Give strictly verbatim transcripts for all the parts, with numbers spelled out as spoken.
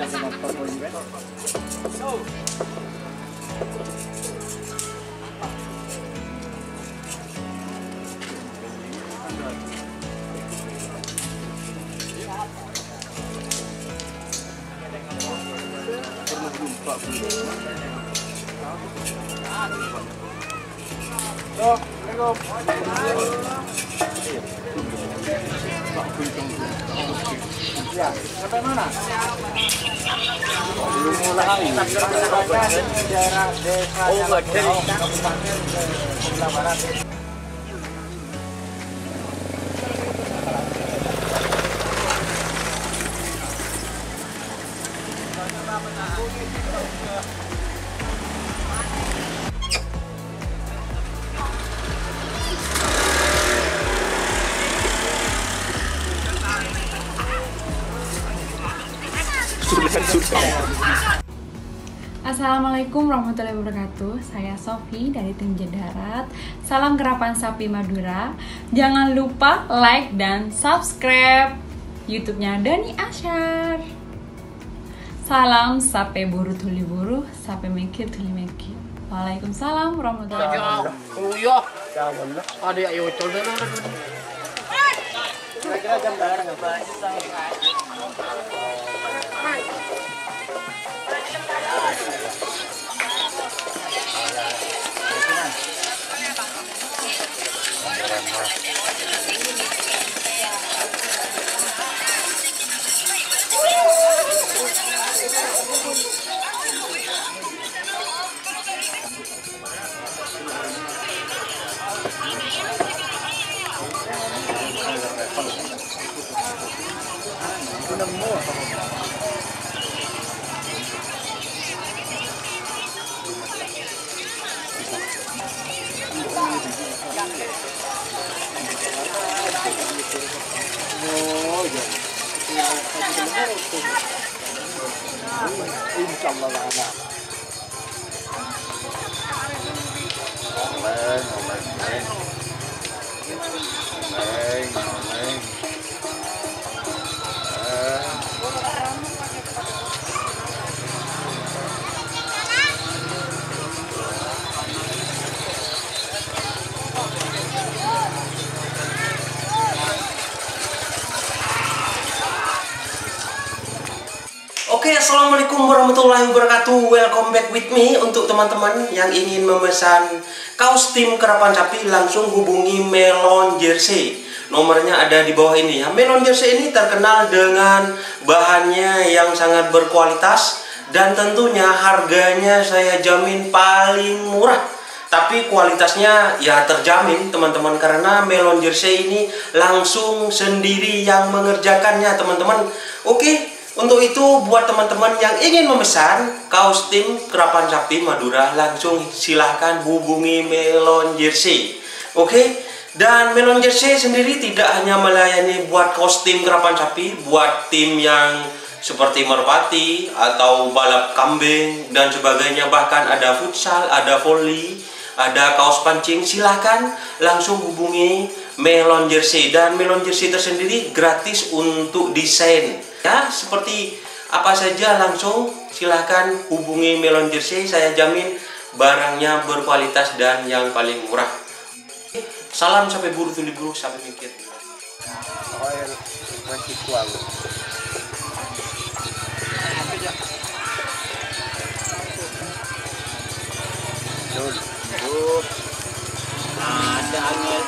Ya, sampai mana? Belum mulai. Daerah desa Kabupaten Sebelah Barat. Assalamualaikum warahmatullahi wabarakatuh. Saya Sofi dari tim Jedarat. Salam Kerapan Sapi Madura. Jangan lupa like dan subscribe YouTube-nya Dani Asyar. Salam sape buru tuli buru, sape mikir tuli mikir. Waalaikumsalam warahmatullahi wabarakatuh. Oh iya. Ada ayo coba. Kira-kira jam berapa? Insyaallah lah. Oleh, oleh, oleh. Oleh, oleh. Oke, assalamualaikum warahmatullahi wabarakatuh. Welcome back with me. Untuk teman-teman yang ingin memesan kaos tim Kerapan Sapi, langsung hubungi Melon Jersey. Nomornya ada di bawah ini ya. Melon Jersey ini terkenal dengan bahannya yang sangat berkualitas dan tentunya harganya saya jamin paling murah. Tapi kualitasnya ya terjamin teman-teman, karena Melon Jersey ini langsung sendiri yang mengerjakannya teman-teman. Oke. Untuk itu buat teman-teman yang ingin memesan kaos tim Kerapan Sapi Madura, langsung silahkan hubungi Melon Jersey. Oke, dan Melon Jersey sendiri tidak hanya melayani buat kaos tim Kerapan Sapi, buat tim yang seperti merpati atau balap kambing dan sebagainya, bahkan ada futsal, ada volley, ada kaos pancing. Silahkan langsung hubungi Melon Jersey, dan Melon Jersey tersendiri gratis untuk desain. Ya, seperti apa saja langsung silahkan hubungi Melon Jersey. Saya jamin barangnya berkualitas dan yang paling murah. Salam sampai buru tuli buru sampai mikir. Ada angin.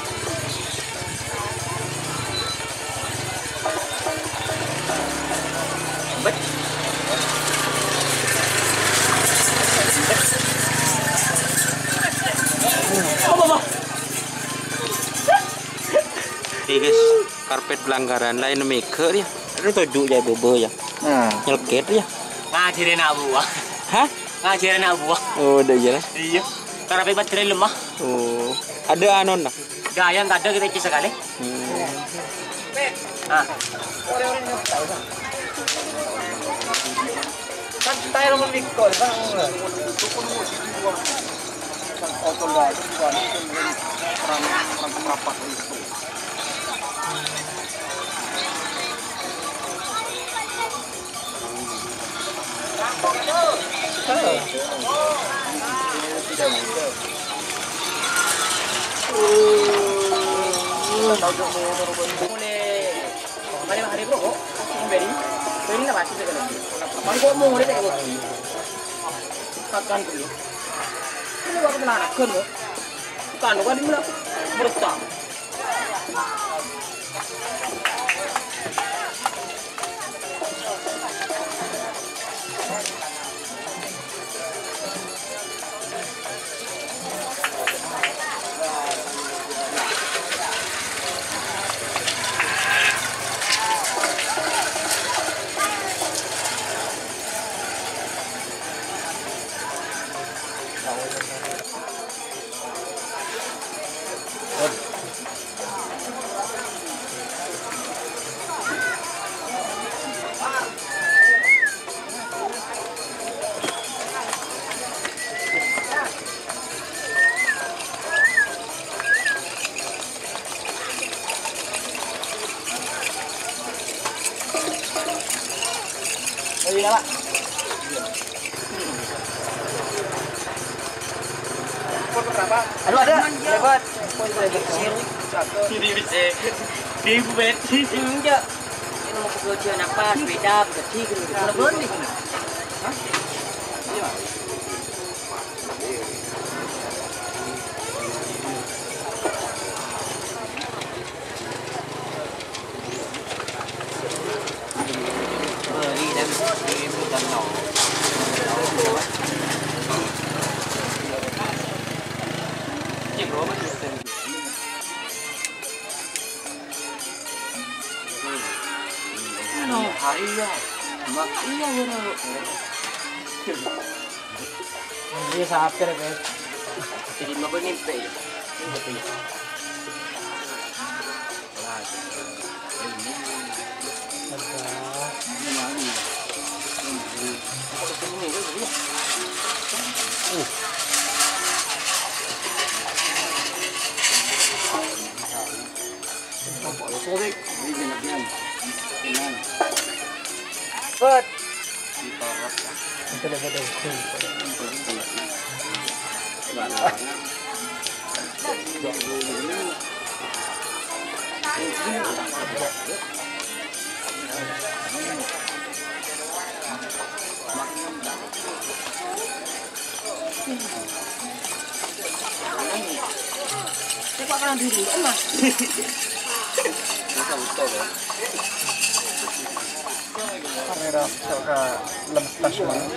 Ini guys, karpet pelanggaran lain maker ya. Itu tujuh ya bobo ya. Nah, Nyelket ya. Ngajarin anak buah. Hah? Ngajarin anak buah. Oh, udah ya. Iya. Karena baterai lemah. Oh, ada anon lah. Gaya nggak ada kita isi sekali. Hmm. Ah. kan tayo naman Victor, kan auto lah itu juga orang orang merapat itu. Tidak mudah. Mulai kemarin hari bro, kok beri beri lah masih segala. Kemarin kok mau mulai tengok. Makan dulu. Ini baru kena kan lo. Kan kan dimana berutang. Ini lah, Pak. Berapa? Aduh ada. Lebat. Ini bisa. Di bed sini enggak. Ini mau kerja apa? Sepeda, berarti gitu. Kalau nih. Hah? Iya. Iya, mak iya benar. Ini sapir guys. Jadi mau benimpe. Good. Cepat kan diri, emas. Kamera suka lepas mana?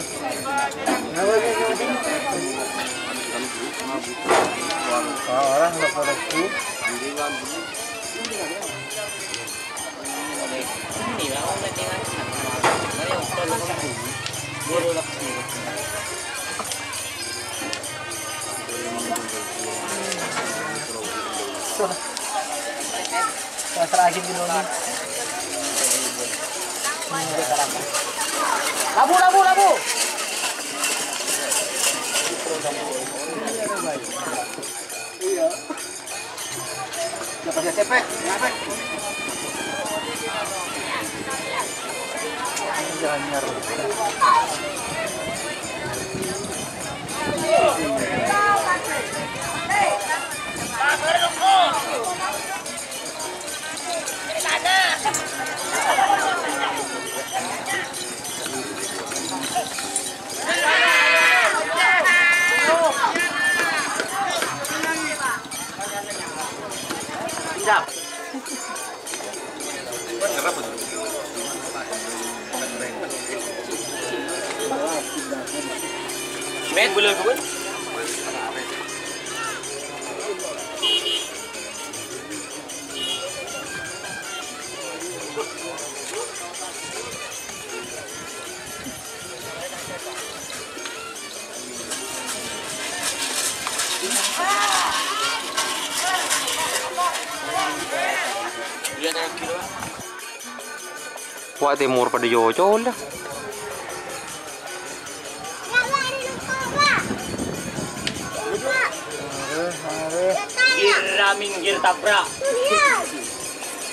Orang lepas itu. Ini lah orang dengan mana yang perlu kamu. Baru lepas ni. Saya terakhir di sini. Labu, labu, labu. Iya. Dapat ya cepet, cepet. Jangan nyaru. Siap. Met boleh ke? Wah timur pada jauh-jauh lah. Gira minggir tabrak.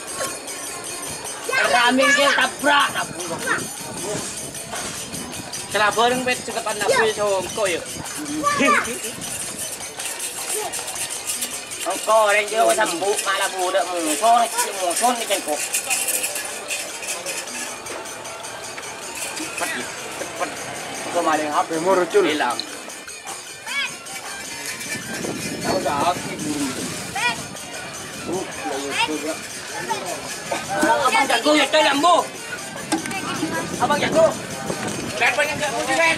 Gira minggir tabrak. Kelabor yang pet cukup anak gue songko ya. Songko yang jauh sambu malah budak muson muson di cengkok. Cepat cepat. Kemarin apa? Muncul. Hilang. Tahu dah sih. Abang jago ya tuh lambu. Abang jago. Lihat banyak enggak mau lihat.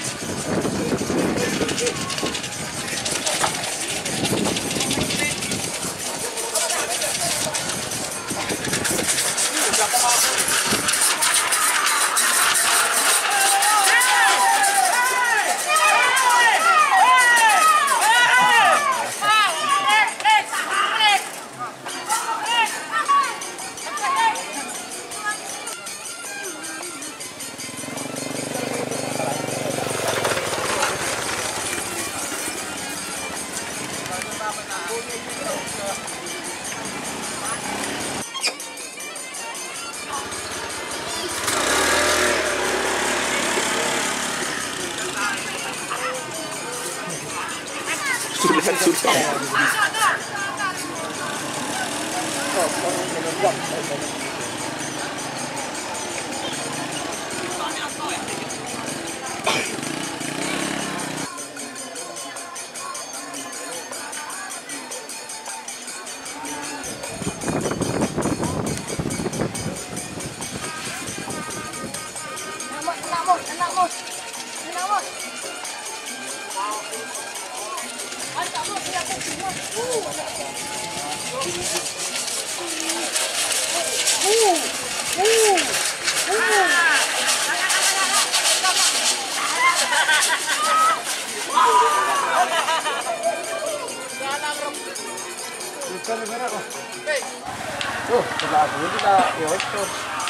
Oh, sebelah dulu kita ya itu.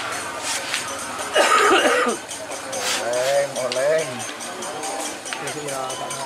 Oleng, oleng. Ya,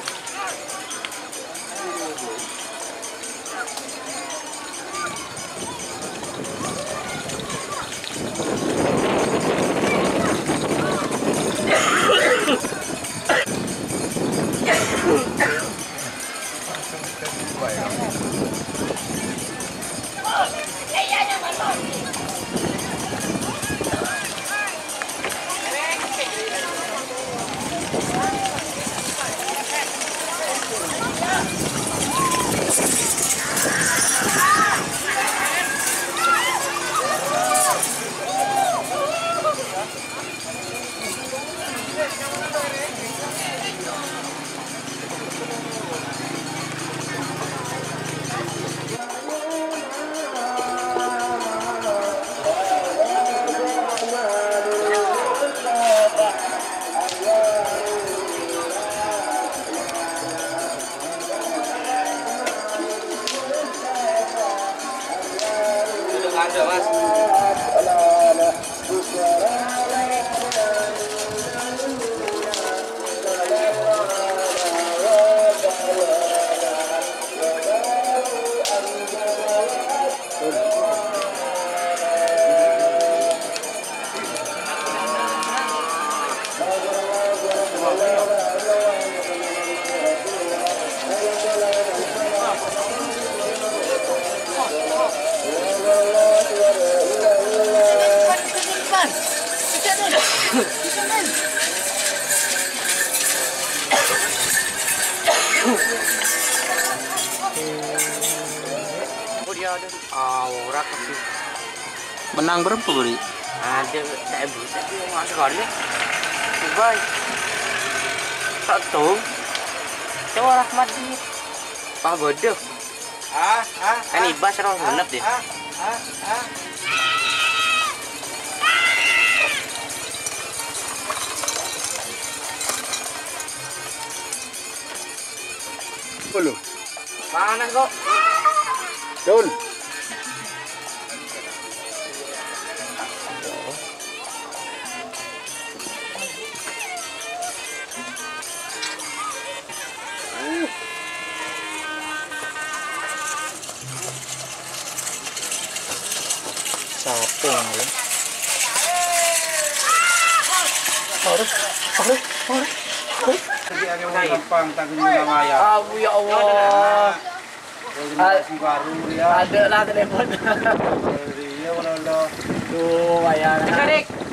ada mas. Aurak tapi Menang berapa beri? ada saya bisa nggak sekali. Bye. Satu. Coba Rahmat di Pak Bodoh. Ah, ah. Kan ibas orang genep deh. Ah, ah, ah. Belum. Mana kok? Dul. Sapong ya. Baru Jadi ada orang gampang tanggung nama ya. Abu ya Allah. Generasi baru ya. Ada lah telepon. Iya, mana Tuh, bayar. Adik.